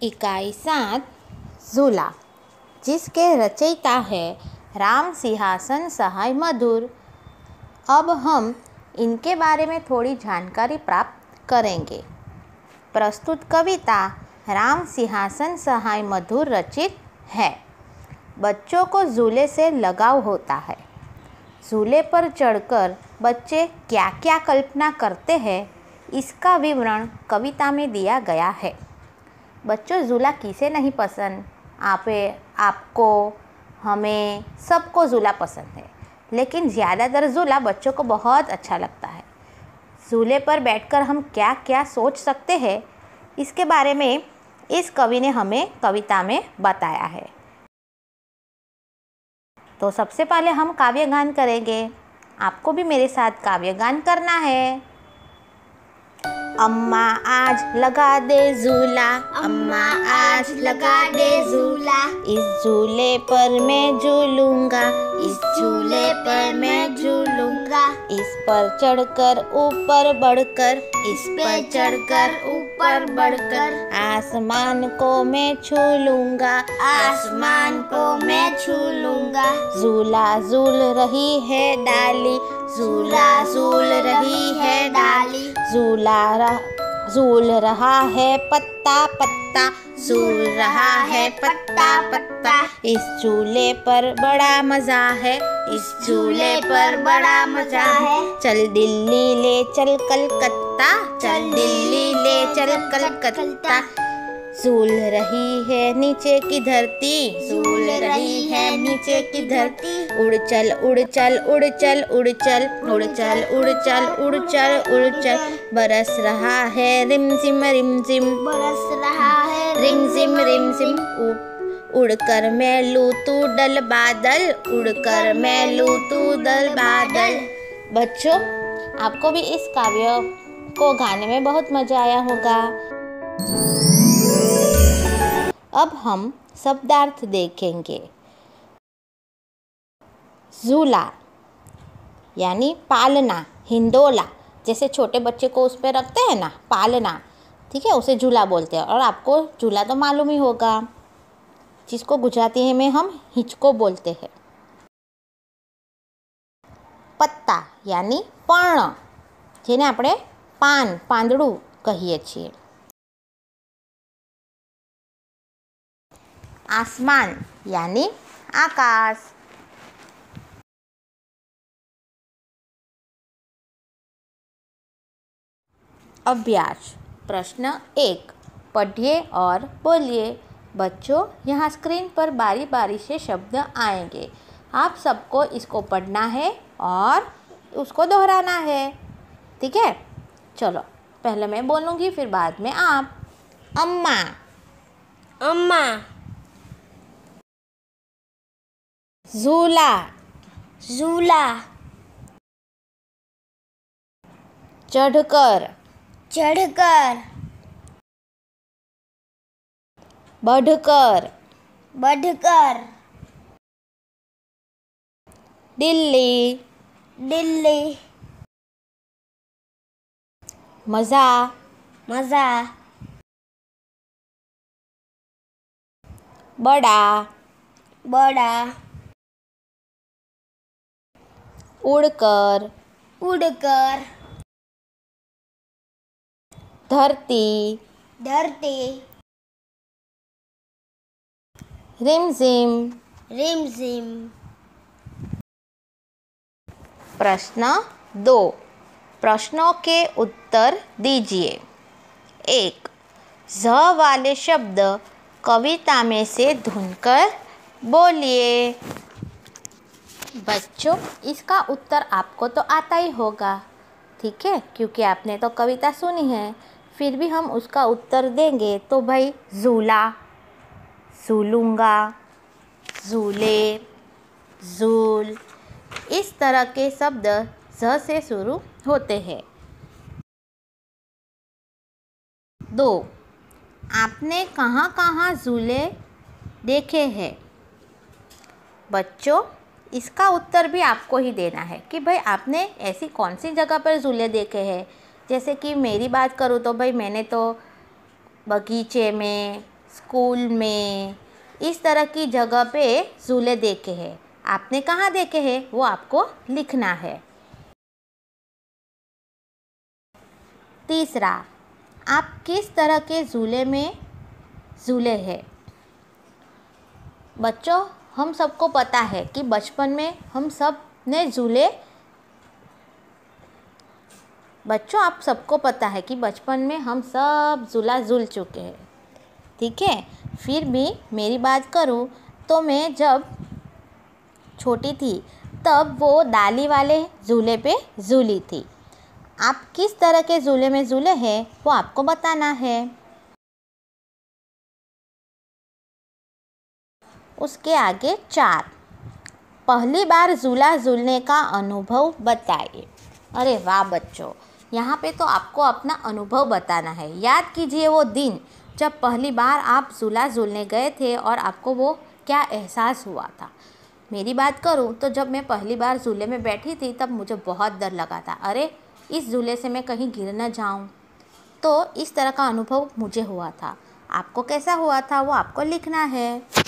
इकाई 7 झूला, जिसके रचयिता है राम सिंहासन सहाय मधुर। अब हम इनके बारे में थोड़ी जानकारी प्राप्त करेंगे। प्रस्तुत कविता राम सिंहासन सहाय मधुर रचित है। बच्चों को झूले से लगाव होता है। झूले पर चढ़कर बच्चे क्या क्या कल्पना करते हैं, इसका विवरण कविता में दिया गया है। बच्चों, झूला किसे नहीं पसंद? आपको, हमें, सबको झूला पसंद है, लेकिन ज़्यादातर झूला बच्चों को बहुत अच्छा लगता है। झूले पर बैठकर हम क्या क्या सोच सकते हैं, इसके बारे में इस कवि ने हमें कविता में बताया है। तो सबसे पहले हम काव्यगान करेंगे। आपको भी मेरे साथ काव्यगान करना है। अम्मा आज लगा दे झूला, अम्मा आज लगा दे झूला, इस झूले पर मैं झूलूंगा, इस झूले पर मैं झूलूंगा, इस पर चढ़कर ऊपर बढ़कर, इस पर चढ़कर ऊपर बढ़कर, आसमान को मैं छू लूंगा, आसमान को मैं छू लूंगा, झूला झूल रही है डाली, झूला झूल रही है डाली, झूल रहा है पत्ता पत्ता, झूल रहा है पत्ता पत्ता, इस झूले पर बड़ा मजा है, इस झूले पर बड़ा मजा है, चल दिल्ली ले चल कलकत्ता, चल दिल्ली ले चल कलकत्ता, झूल रही है नीचे की धरती, झूल रही है नीचे की धरती, उड़ चल उड़ चल उड़ चल उड़ चल उड़ चल उड़ चल उड़ चल उड़ चल, बरस रहा है रिमझिम रिमझिम, बरस रहा है रिमझिम रिमझिम, उड़कर मैं लूँ तू डल बादल, उड़कर मैं लूँ तू डल बादल। बच्चों, आपको भी इस काव्य को गाने में बहुत मजा आया होगा। अब हम शब्दार्थ देखेंगे। झूला यानी पालना, हिंडोला, जैसे छोटे बच्चे को उस पर रखते हैं ना, पालना, ठीक है, उसे झूला बोलते हैं। और आपको झूला तो मालूम ही होगा, जिसको गुजराती में हम हिंचको बोलते हैं। पत्ता यानी पर्ण, જેને આપણે પાંદડું કહીએ છીએ। आसमान यानी आकाश। अभ्यास प्रश्न 1, पढ़िए और बोलिए। बच्चों, यहाँ स्क्रीन पर बारी बारी से शब्द आएंगे। आप सबको इसको पढ़ना है और उसको दोहराना है, ठीक है? चलो, पहले मैं बोलूँगी, फिर बाद में आप। अम्मा, अम्मा, झूला, झूला, चढ़कर, चढ़कर, बढ़कर, बढ़कर, दिल्ली, दिल्ली, मज़ा, मज़ा, बड़ा, बड़ा, उड़कर, उड़कर, धरती, धरती, रिमझिम। रिमझिम। प्रश्न 2, प्रश्नों के उत्तर दीजिए। 1, झ वाले शब्द कविता में से ढूंढकर बोलिए। बच्चों, इसका उत्तर आपको तो आता ही होगा, ठीक है, क्योंकि आपने तो कविता सुनी है। फिर भी हम उसका उत्तर देंगे तो भाई, झूला, झूलूंगा, झूले, झूल, इस तरह के शब्द झ से शुरू होते हैं। 2, आपने कहाँ कहाँ झूले देखे हैं? बच्चों, इसका उत्तर भी आपको ही देना है कि भाई आपने ऐसी कौन सी जगह पर झूले देखे हैं। जैसे कि मेरी बात करूँ तो भाई मैंने तो बगीचे में, स्कूल में, इस तरह की जगह पे झूले देखे हैं। आपने कहाँ देखे हैं वो आपको लिखना है। तीसरा, आप किस तरह के झूले में झूले हैं। बच्चों, हम सबको पता है कि बचपन में हम सब ने झूले बच्चों आप सबको पता है कि बचपन में हम सब झूला झूल चुके हैं, ठीक है। फिर भी मेरी बात करूँ तो मैं जब छोटी थी तब वो डाली वाले झूले पे झूली थी। आप किस तरह के झूले में झूले हैं वो आपको बताना है। उसके आगे 4, पहली बार झूला झूलने का अनुभव बताइए। अरे वाह बच्चों, यहाँ पे तो आपको अपना अनुभव बताना है। याद कीजिए वो दिन जब पहली बार आप झूला झूलने गए थे और आपको वो क्या एहसास हुआ था। मेरी बात करूँ तो जब मैं पहली बार झूले में बैठी थी तब मुझे बहुत डर लगा था। अरे इस झूले से मैं कहीं गिर न जाऊँ। तो इस तरह का अनुभव मुझे हुआ था। आपको कैसा हुआ था वो आपको लिखना है।